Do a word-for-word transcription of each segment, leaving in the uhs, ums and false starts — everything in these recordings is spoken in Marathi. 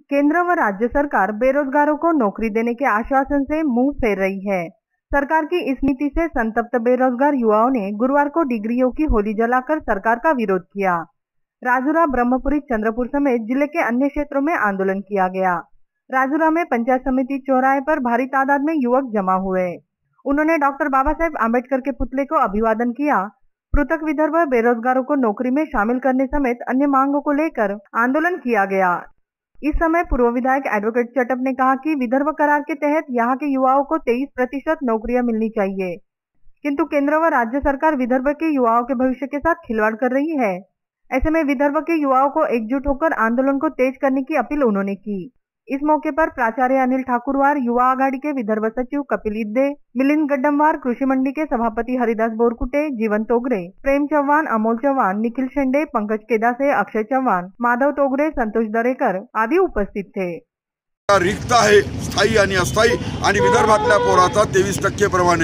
केंद्र व राज्य सरकार बेरोजगारों को नौकरी देने के आश्वासन से मुंह फेर रही है। सरकार की इस नीति से संतप्त बेरोजगार युवाओं ने गुरुवार को डिग्रियों की होली जलाकर सरकार का विरोध किया। राजुरा, ब्रह्मपुरी, चंद्रपुर समेत जिले के अन्य क्षेत्रों में आंदोलन किया गया। राजुरा में पंचायत समिति चौराहे पर भारी तादाद में युवक जमा हुए। उन्होंने डॉक्टर बाबा साहेब आम्बेडकर के पुतले को अभिवादन किया। पृथक विदर्भ बेरोजगारों को नौकरी में शामिल करने समेत अन्य मांगों को लेकर आंदोलन किया गया। इस समय पूर्व विधायक एडवोकेट चटप ने कहा कि विदर्भ करार के तहत यहाँ के युवाओं को तेईस प्रतिशत नौकरियां मिलनी चाहिए, किंतु केंद्र व राज्य सरकार विदर्भ के युवाओं के भविष्य के साथ खिलवाड़ कर रही है। ऐसे में विदर्भ के युवाओं को एकजुट होकर आंदोलन को तेज करने की अपील उन्होंने की। इस मौके पर प्राचार्य अनिल ठाकुरवार, युवा आघाड़ी के विदर्भ सचिव कपिल इद्दे, मिलिंद गड्डमवार, कृषि मंडी के सभापति हरिदास बोरकुटे, जीवन तोगरे, प्रेम चौहान, अमोल चौहान, निखिल शेंडे, पंकज केदासे, अक्षय चौहान, माधव तोगरे, संतोष दरेकर आदि उपस्थित थे। रिक्त आहे स्थायी आणि अस्थायी आणि विदर्भातल्या पोराचा तेवीस टक्के प्रमाणे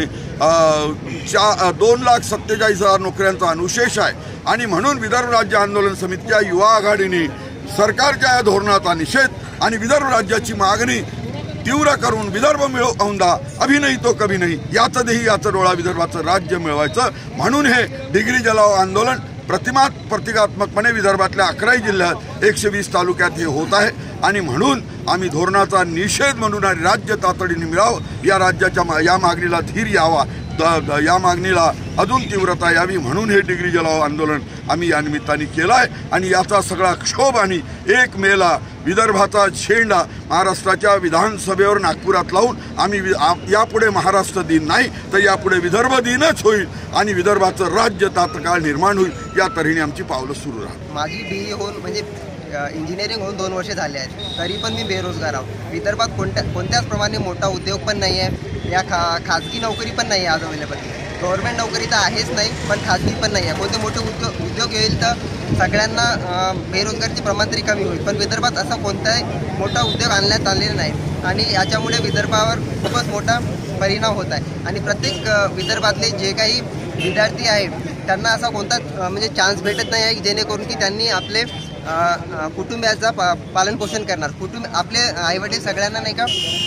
दोन लाख सत्तेचाळीस हजार नोकऱ्यांचा अनुशेष आहे आणि म्हणून विदर्भ राज्य आंदोलन समितीच्या युवा आघाडीने सरकारच्या या धोरणाचा निषेध आणि विदर्भ राज्याची मागणी तीव्र करून विदर्भ मिळो औंधा अभी नाही तो कभी नाही याचं देही याचं डोळा विदर्भाचं राज्य मिळवायचं म्हणून हे डिग्री जलाव आंदोलन प्रतिमा प्रतिकात्मकपणे विदर्भातल्या अकराही जिल्ह्यात एकशे वीस तालुक्यात हे होत आहे आणि म्हणून आम्ही धोरणाचा निषेध म्हणून राज्य तातडीने मिळावं, या राज्याच्या या मागणीला धीर यावा, या मागणीला अजून तीव्रता यावी म्हणून हे डिग्री जलाव आंदोलन आम्ही या निमित्ताने केलं आहे आणि याचा सगळा क्षोभ आणि एक मेला विदर्भाचा झेंडा महाराष्ट्राच्या विधानसभेवर नागपुरात लावून आम्ही यापुढे महाराष्ट्र दिन नाही तर यापुढे विदर्भ दिनच होईल आणि विदर्भाचं राज्य तात्काळ निर्माण होईल, या तऱ्हेने आमची पावलं सुरू राहतील। माझी बी होऊन म्हणजे इंजिनिअरिंग होऊन दोन वर्षे झाले आहेत, तरी पण मी बेरोजगार आहोत। विदर्भात कोणत्या कोणत्याच प्रमाणे मोठा उद्योग पण नाही आहे, या खा खाजगी नोकरी पण नाही आहे आज अवेलेबल। गव्हर्नमेंट नोकरी तर आहेच नाही, पण खाजगी पण नाही आहे। कोणते मोठे उद्योग उद्योग येईल तर सगळ्यांना बेरोजगारीचे प्रमाण तरी कमी होईल, पण विदर्भात असा कोणताही मोठा उद्योग आणण्यात आलेला नाही आणि याच्यामुळे विदर्भावर खूपच मोठा परिणाम होत आहे आणि प्रत्येक विदर्भातले जे काही विद्यार्थी आहेत त्यांना असा कोणता म्हणजे चान्स भेटत नाही आहे जेणेकरून की त्यांनी आपले कुटुंबियाचा पा पालन पोषण करणार। कुटुंब आपले आईवडील सगळ्यांना नाही का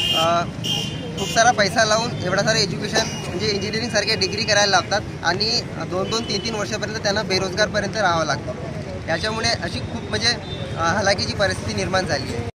खूप सारा पैसा लावून एवढा सारा एज्युकेशन म्हणजे इंजिनिअरिंग सारखे डिग्री करायला लागतात आणि दोन दोन तीन तीन वर्षापर्यंत त्यांना बेरोजगारपर्यंत राहावं लागतं। याच्यामुळे अशी खूप म्हणजे हलाखीची परिस्थिती निर्माण झाली आहे।